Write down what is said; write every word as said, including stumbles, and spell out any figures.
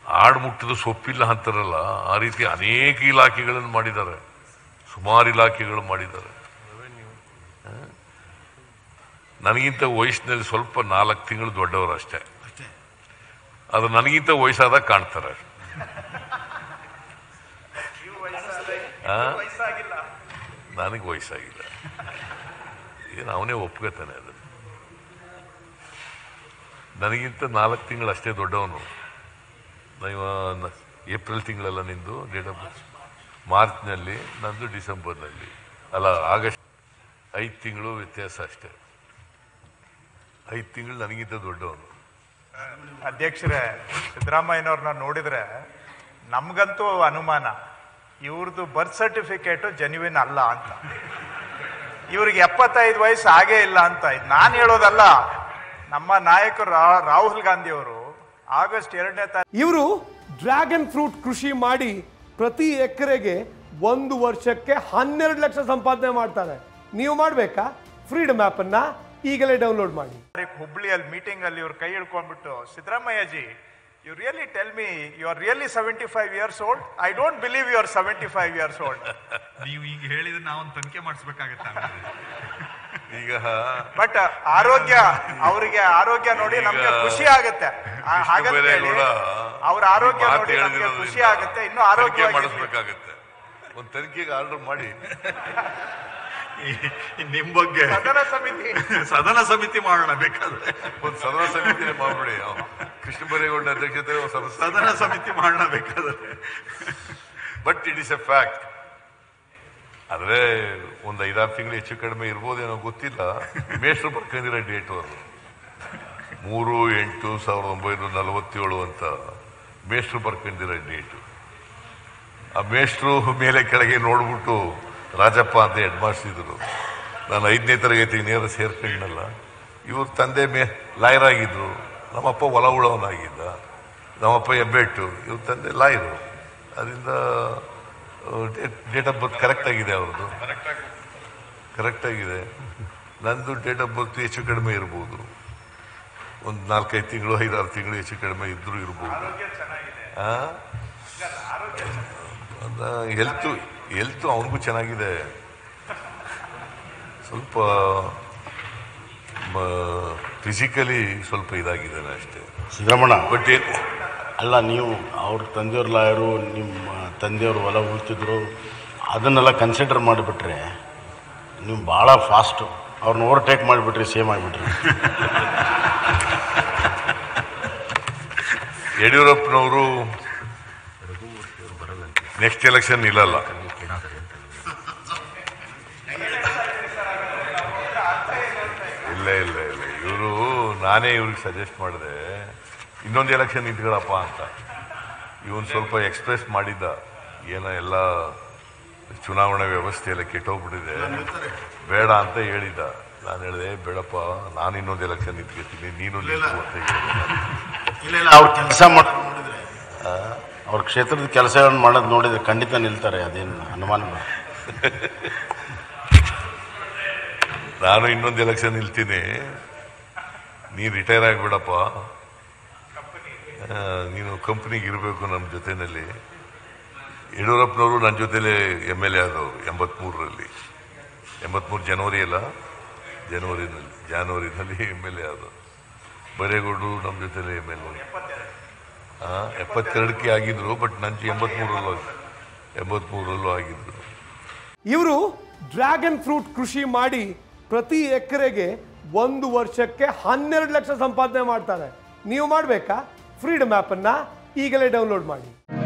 ಆಡು ಮುಟ್ಟಿದ ಸೊಪ್ಪಿಲ್ಲ ಅಂತಾರಲ್ಲ, ಆ ರೀತಿ ಅನೇಕ ಇಲಾಖೆಗಳನ್ನು ಮಾಡಿದ್ದಾರೆ, ಸುಮಾರು ಇಲಾಖೆಗಳು ಮಾಡಿದ್ದಾರೆ. ನನಗಿಂತ ವಯಸ್ಸಿನಲ್ಲಿ ಸ್ವಲ್ಪ ನಾಲ್ಕು ತಿಂಗಳು ದೊಡ್ಡವರು ಅಷ್ಟೇ, ಅದು ನನಗಿಂತ ವಯಸ್ಸಾದಾಗ ಕಾಣ್ತಾರೆ. ನನಗೆ ವಯಸ್ಸಾಗಿಲ್ಲ, ಏನು ಅವನೇ ಒಪ್ಕೋತಾನೆ. ಅದು ನನಗಿಂತ ನಾಲ್ಕು ತಿಂಗಳು ಅಷ್ಟೇ ದೊಡ್ಡವನು. ಏಪ್ರಿಲ್ ತಿಂಗಳಲ್ಲ ನಿಂದು ಡೇಟ್ ಆಫ್ ಬರ್ತ್, ಮಾರ್ಚ್ನಲ್ಲಿ, ನಂದು ಡಿಸೆಂಬರ್ನಲ್ಲಿ, ಅಲ್ಲ ಆಗಸ್ಟ್. ಐದು ತಿಂಗಳು ವ್ಯತ್ಯಾಸ ಅಷ್ಟೇ, ಐದು ತಿಂಗಳು ನನಗಿಂತ ದೊಡ್ಡವನು. ಅಧ್ಯಕ್ಷರೇ, ಸಿದ್ದರಾಮಯ್ಯನವ್ರನ್ನ ನೋಡಿದ್ರೆ ನಮ್ಗಂತೂ ಅನುಮಾನ, ಇವ್ರದ್ದು ಬರ್ತ್ ಸರ್ಟಿಫಿಕೇಟು ಜೆನ್ಯುವಿನ್ ಅಲ್ಲ ಅಂತ. ಇವ್ರಿಗೆ ಎಪ್ಪತ್ತೈದು ವಯಸ್ಸು ಆಗೇ ಇಲ್ಲ ಅಂತ. ನಾನು ಹೇಳೋದಲ್ಲ, ನಮ್ಮ ನಾಯಕರು ರಾಹುಲ್ ಗಾಂಧಿ ಅವರು ಆಗಸ್ಟ್ ಎರಡನೇ ತಾರೀಕು ಇವರು ಡ್ರ್ಯಾಗನ್ ಫ್ರೂಟ್ ಕೃಷಿ ಮಾಡಿ ಪ್ರತಿ ಎಕರೆಗೆ ಒಂದು ವರ್ಷಕ್ಕೆ ಹನ್ನೆರಡು ಲಕ್ಷ ಸಂಪಾದನೆ ಮಾಡ್ತಾರೆ. ನೀವು ಮಾಡಬೇಕಾ? ಫ್ರೀಡಮ್ ಆ್ಯಪ್ ಅನ್ನ ಈಗಲೇ ಡೌನ್ಲೋಡ್ ಮಾಡಿ. ಹುಬ್ಳಿಯಲ್ಲಿ ಮೀಟಿಂಗ್ ಅಲ್ಲಿ ಇವ್ರು ಕೈ ಹಿಡ್ಕೊಂಡ್ಬಿಟ್ಟು, Siddaramaiah ji, you really tell me you are really seventy five years old? I don't believe you are seventy five years old. ನೀವು ಈಗ ಹೇಳಿದ್ರೆ ನಾವೊಂದು ತನಿಖೆ ಮಾಡಿಸ್ಬೇಕಾಗತ್ತ ಈಗ. ಬಟ್ ಆರೋಗ್ಯ, ಅವರಿಗೆ ಆರೋಗ್ಯ ನೋಡಿ ನಮ್ಗೆ ಖುಷಿ ಆಗುತ್ತೆ. ಹಾಗಂತ ಹೇಳಿ ಅವ್ರ ಆರೋಗ್ಯ ನೋಡಿ ನಮ್ಗೆ ಖುಷಿ ಆಗುತ್ತೆ. ಇನ್ನು ಆರೋಗ್ಯ ಮಾಡಿಸ್ಬೇಕಾಗತ್ತೆ. ಒಂದು ತನಿಖೆಗೆ ಆರ್ಡರ್ ಮಾಡಿ ನಿಮ್ ಬಗ್ಗೆ ಸದನ ಸಮಿತಿ ಸದನ ಸಮಿತಿ ಮಾಡೋಣ ಬೇಕಾದ್ರೆ. ಒಂದು ಸದನ ಸಮಿತಿ ಮಾಡ್ಬಿಡಿ. ಕೃಷ್ಣ ಬೈರೇಗೌಡ ಅಧ್ಯಕ್ಷತೆ ಸದನ ಸಮಿತಿ ಮಾಡೋಣ ಬೇಕಾದ್ರೆ. But it is a fact. ಆದ್ರೆ ಒಂದು ಐದಾರು ತಿಂಗಳು ಹೆಚ್ಚು ಕಡಿಮೆ ಇರ್ಬೋದೇನೋ ಗೊತ್ತಿಲ್ಲ. ಮೇಷ್ಟ್ರು ಬರ್ಕೊಂಡಿರೋ ಡೇಟು ಅದು ಮೂರು ಎಂಟು ಸಾವಿರದ ಒಂಬೈನೂರ ನಲವತ್ತೇಳು ಅಂತ ಮೇಷ್ಟ್ರು ಬರ್ಕೊಂಡಿರೋ ಡೇಟು. ಆ ಮೇಷ್ಟ್ರು ಮೇಲೆ ಕೆಳಗೆ ನೋಡ್ಬಿಟ್ಟು ರಾಜಪ್ಪ ಅಂತ ಹೆಡ್ ಮಾಸ್ಟರ್. ನಾನು ಐದನೇ ತರಗತಿ ನೇರ ಸೇರ್ಕೊಂಡಲ್ಲ. ಇವ್ರ ತಂದೆ ಮೇ ಲಾಯರ್ ಆಗಿದ್ರು, ನಮ್ಮಪ್ಪ ಹೊಲ ಉಳವನಾಗಿದ್ದ, ನಮ್ಮಪ್ಪ ಹೆಬ್ಬೆಟ್ಟು, ಇವ್ರ ತಂದೆ ಲಾಯರು. ಅದರಿಂದ ಡೇಟ್ ಆಫ್ ಬರ್ತ್ ಕರೆಕ್ಟ್ ಆಗಿದೆ, ಅವ್ರದ್ದು ಕರೆಕ್ಟ್ ಆಗಿದೆ. ನಂದು ಡೇಟ್ ಆಫ್ ಬರ್ತ್ ಹೆಚ್ಚು ಕಡಿಮೆ ಇರ್ಬೋದು, ಒಂದು ನಾಲ್ಕೈದು ತಿಂಗಳು ಐದಾರು ತಿಂಗಳು ಹೆಚ್ಚು ಕಡಿಮೆ ಇದ್ರೂ ಇರ್ಬೋದು. ಹೆಲ್ತು ಹೆಲ್ತು ಅವನಿಗೂ ಚೆನ್ನಾಗಿದೆ. ಸ್ವಲ್ಪ ಫಿಸಿಕಲಿ ಸ್ವಲ್ಪ ಇದಾಗಿದ್ದಾನೆ ಅಷ್ಟೇ ಸಿದ್ದರಾಮಣ್ಣ. ಬಟ್ ಏನು ಅಲ್ಲ, ನೀವು ಅವ್ರ ತಂದೆಯವ್ರ ಲಾಯರು, ನಿಮ್ಮ ತಂದೆಯವರು ಹೊಲ ಉಳ್ತಿದ್ರು, ಅದನ್ನೆಲ್ಲ ಕನ್ಸಿಡರ್ ಮಾಡಿಬಿಟ್ರೆ ನೀವು ಭಾಳ ಫಾಸ್ಟು. ಅವ್ರನ್ನ ಓವರ್ಟೇಕ್ ಮಾಡಿಬಿಟ್ರಿ, ಸೇಮ್ ಆಗಿಬಿಟ್ರಿ. ಯಡಿಯೂರಪ್ಪನವರು ನೆಕ್ಸ್ಟ್ ಎಲೆಕ್ಷನ್ ನಿಲ್ಲಲ್ಲ. ಇಲ್ಲ ಇಲ್ಲ ಇಲ್ಲ ಇವರು ನಾನೇ ಇವ್ರಿಗೆ ಸಜೆಸ್ಟ್ ಮಾಡಿದೆ, ಇನ್ನೊಂದು ಎಲೆಕ್ಷನ್ ನಿಂತ್ಕೊಳ್ಳಪ್ಪ ಅಂತ. ಇವನು ಸ್ವಲ್ಪ ಎಕ್ಸ್ಪ್ರೆಸ್ ಮಾಡಿದ್ದ, ಏನೋ ಎಲ್ಲ ಚುನಾವಣಾ ವ್ಯವಸ್ಥೆ ಎಲ್ಲ ಕೆಟ್ಟೋಗ್ಬಿಟ್ಟಿದೆ, ಬೇಡ ಅಂತ ಹೇಳಿದ್ದ. ನಾನು ಹೇಳಿದೆ, ಬೇಡಪ್ಪ, ನಾನು ಇನ್ನೊಂದು ಎಲೆಕ್ಷನ್ ನಿಂತ್ಕೊತೀನಿ, ನೀನು ನಿಂತು ಅಂತ ಹೇಳಿದೆ. ಅವ್ರ ಕೆಲಸ ಮಾಡಿ ನೋಡಿದ್ರೆ, ಅವ್ರ ಕ್ಷೇತ್ರದ ಕೆಲಸಗಳನ್ನು ಮಾಡೋದು ನೋಡಿದ್ರೆ ಖಂಡಿತ ನಿಲ್ತಾರೆ, ಅದೇನು ಅನುಮಾನ. ನಾನು ಇನ್ನೊಂದು ಎಲೆಕ್ಷನ್ ನಿಲ್ತೀನಿ, ನೀನು ರಿಟೈರ್ ಆಗಿಬಿಡಪ್ಪ, ನೀನು ಕಂಪ್ನಿಗೆ ಇರಬೇಕು ನಮ್ಮ ಜೊತೆಯಲ್ಲಿ. ಯಡಿಯೂರಪ್ಪನವರು ನನ್ನ ಜೊತೆಲೇ ಎಮ್ ಎಲ್ ಎ ಆದವರು ಎಂಬತ್ಮೂರರಲ್ಲಿ, ಎಂಬತ್ಮೂರು ಜನವರಿ ಅಲ್ಲ ಜನವರಿನಲ್ಲಿ ಜಾನ್ವರಿನಲ್ಲಿ ಎಮ್ ಎಲ್ ಎ ಆದವರು. ಬೈರೇಗೌಡರು ನಮ್ಮ ಜೊತೆಲೇ ಎಮ್ ಎಲ್ ಎ. ಹಾಂ, ಎಪ್ಪತ್ತೆರಡಕ್ಕೆ ಆಗಿದ್ರು, ಬಟ್ ನನ್ನ ಎಂಬತ್ಮೂರಲ್ಲೂ ಎಂಬತ್ಮೂರಲ್ಲೂ ಆಗಿದ್ರು. ಇವರು ಡ್ರ್ಯಾಗನ್ ಫ್ರೂಟ್ ಕೃಷಿ ಮಾಡಿ ಪ್ರತಿ ಎಕರೆಗೆ ಒಂದು ವರ್ಷಕ್ಕೆ ಹನ್ನೆರಡು ಲಕ್ಷ ಸಂಪಾದನೆ ಮಾಡ್ತಾರೆ. ನೀವು ಮಾಡಬೇಕಾ? ಫ್ರೀಡಮ್ ಆ್ಯಪ್ ಅನ್ನ ಈಗಲೇ ಡೌನ್ಲೋಡ್ ಮಾಡಿ.